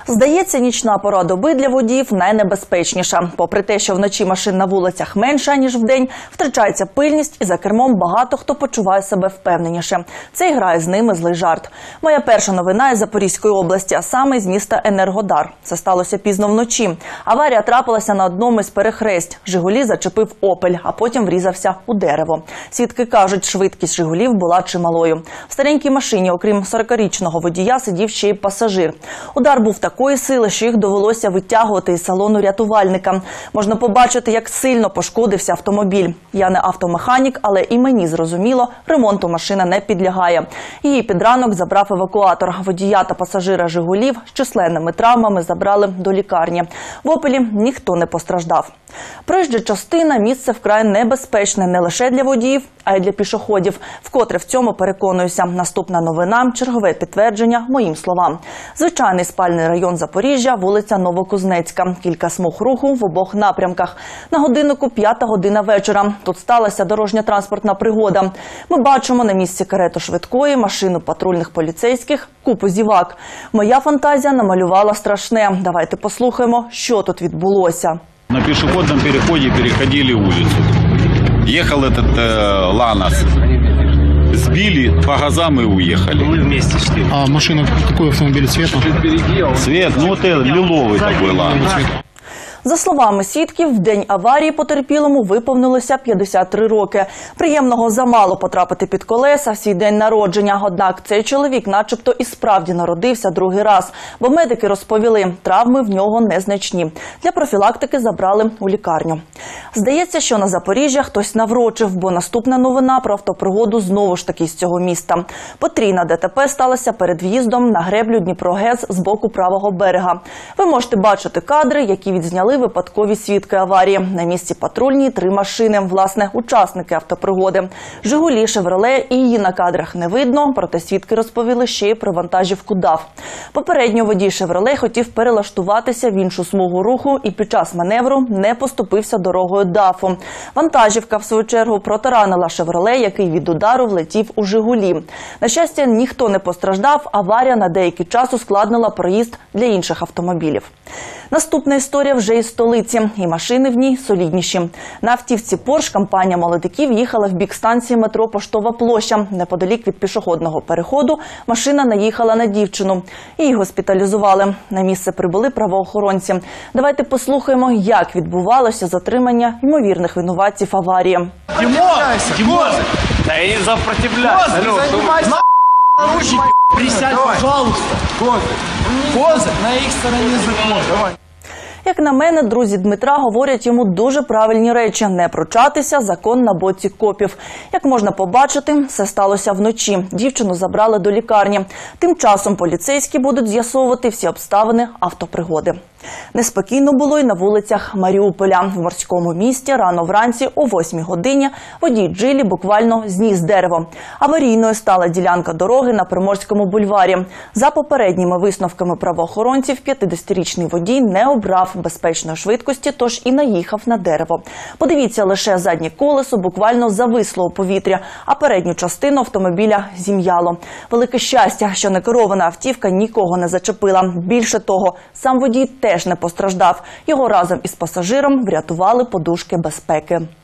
Здається, нічна пора доби для водіїв найнебезпечніша. Попри те, що вночі машин на вулицях менше, ніж вдень, втрачається пильність і за кермом багато хто почуває себе впевненіше. Це і грає з ними злий жарт. Моя перша новина із Запорізької області, а саме з міста Енергодар. Це сталося пізно вночі. Аварія трапилася на одному із перехресть. «Жигулі» зачепив «Опель», а потім врізався у дерево. Свідки кажуть, швидкість «Жигулів» була чималою. В старенькій машині, окрім 40-річного водія, сидів ще й пасажир. Удар був такої сили, що їх довелося витягувати із салону рятувальника. Можна побачити, як сильно пошкодився автомобіль. Я не автомеханік, але і мені зрозуміло, ремонту машина не підлягає. Її під ранок забрав евакуатор. Водія та пасажира «Жигулів» з численними травмами забрали до лікарні. В «Опелі» ніхто не постраждав. Проїжджа частина – місце вкрай небезпечне не лише для водіїв, а й для пішоходів. Вкотре в цьому переконуюся. Наступна новина – чергове підтвердження моїм словам. Звичайний спальний район Запоріжжя, вулиця Новокузнецька. Кілька смуг руху в обох напрямках. На годиннику 5 година вечора. Тут сталася дорожньо-транспортна пригода. Ми бачимо на місці карету швидкої, машину патрульних поліцейських, купу зівак. Моя фантазія намалювала страшне. Давайте послухаємо, що тут відбулося. На пешеходном переходе переходили улицу. Ехал этот «Ланос». Сбили по газам и уехали. Мы вместе шли. А машина, какой автомобиль цвета? Цвет, ну вот лиловый такой «Ланос». За словами свідків, в день аварії потерпілому виповнилося 53 роки. Приємного замало потрапити під колеса в свій день народження. Однак цей чоловік начебто і справді народився другий раз. Бо медики розповіли, травми в нього незначні. Для профілактики забрали у лікарню. Здається, що на Запоріжжя хтось наврочив, бо наступна новина про автопригоду знову ж таки з цього міста. Потрійна ДТП сталася перед в'їздом на греблю Дніпро-ГЕС з боку правого берега. Ви можете бачити кадри, які відзняли випадкові свідки аварії. На місці патрульні 3 машини, власне, учасники автопригоди. «Жигулі», «Шевроле» і її на кадрах не видно, проте свідки розповіли ще й про вантажівку «ДАФ». Попередньо водій «Шевроле» хотів перелаштуватися в іншу смугу руху і під час маневру не поступився дорогою «ДАФу». Вантажівка, в свою чергу, протаранила «Шевроле», який від удару влетів у «Жигулі». На щастя, ніхто не постраждав, аварія на деякий час ускладнила проїзд для інших автомобілів. Наступна історія вже із столиці, і машини в ній солідніші. На автівці «Порш» компанія молодиків їхала в бік станції метро «Поштова площа». Неподалік від пішохідного переходу машина наїхала на дівчину. Її госпіталізували. На місце прибули правоохоронці. Давайте послухаємо, як відбувалося затримання ймовірних винуватців аварії. Тимур! Да я не сопротивляюсь. Руки, присядь, пожалуйста. Козы на их стороне закон. Як на мене, друзі Дмитра говорять йому дуже правильні речі – не пручатися, закон на боці копів. Як можна побачити, все сталося вночі. Дівчину забрали до лікарні. Тим часом поліцейські будуть з'ясовувати всі обставини автопригоди. Неспокійно було й на вулицях Маріуполя. В морському місті рано вранці о 8 годині водій «Джилі» буквально зніс дерево. Аварійною стала ділянка дороги на Приморському бульварі. За попередніми висновками правоохоронців, 50-річний водій не обрав безпечної швидкості, тож і наїхав на дерево. Подивіться, лише заднє колесо буквально зависло у повітря, а передню частину автомобіля зім'яло. Велике щастя, що некерована автівка нікого не зачепила. Більше того, сам водій теж не постраждав. Його разом із пасажиром врятували подушки безпеки.